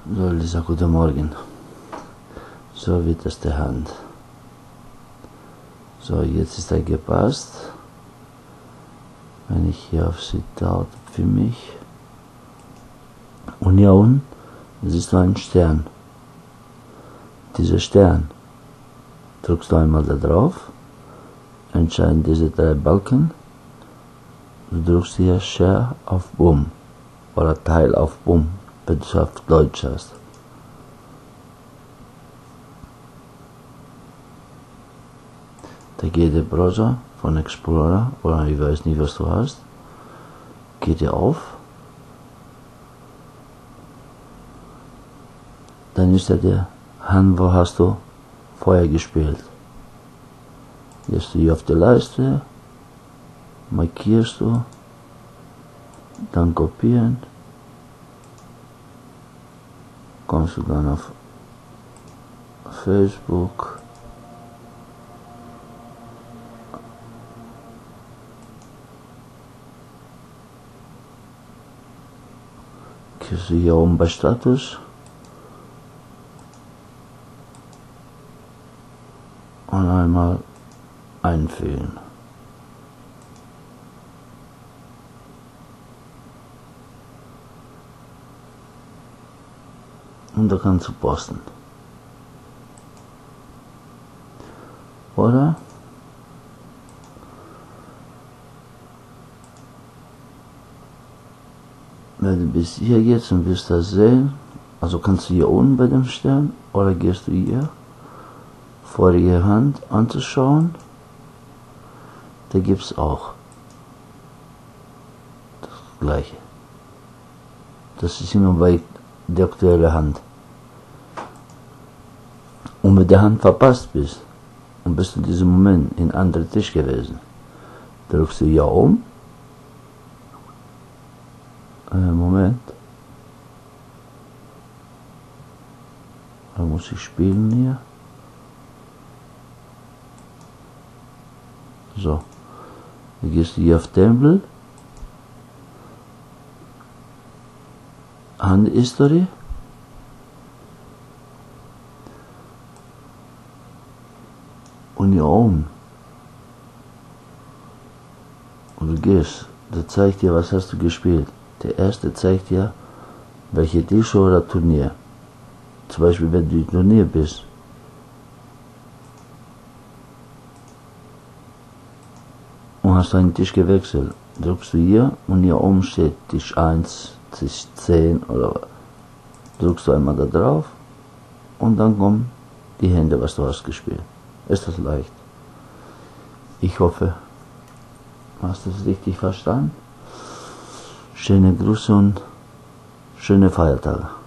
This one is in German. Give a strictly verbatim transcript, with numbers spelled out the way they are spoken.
So, Lisa, guten Morgen. So wird es der Hand. So, jetzt ist er gepasst. Wenn ich hier auf Sit-Out für mich. Und hier unten siehst du einen Stern. Dieser Stern drückst du einmal da drauf, entscheiden diese drei Balken. Du drückst hier Share auf Boom oder Teil auf Boom, wenn du es auf Deutsch hast. Da geht der Browser von Explorer, oder ich weiß nicht, was du hast, geht dir auf. Dann ist er der Hand, wo hast du vorher gespielt. Gehst du hier auf die Leiste, markierst du, dann kopieren, kommst du dann auf Facebook, gehst du hier oben bei Status und einmal einfügen. Und da kannst du posten. Oder wenn du bis hier jetzt und willst das sehen, also kannst du hier unten bei dem Stern, oder gehst du hier vorige Hand anzuschauen, da gibt es auch das gleiche. Das ist immer bei der aktuellen Hand. Und wenn der Hand verpasst bist und bist in diesem Moment in anderen Tisch gewesen, drückst du hier um. Äh, Moment. Da muss ich spielen hier. So. Dann gehst du hier auf Tempel. Hand History. Und hier oben. Und du gehst. Der zeigt dir, was hast du gespielt. Der erste zeigt dir, welche Tisch oder Turnier. Zum Beispiel, wenn du im Turnier bist. Und hast einen Tisch gewechselt. Drückst du hier und hier oben steht Tisch eins, Tisch zehn oder drückst du einmal da drauf und dann kommen die Hände, was du hast gespielt. Ist das leicht? Ich hoffe, du hast es richtig verstanden. Schöne Grüße und schöne Feiertage.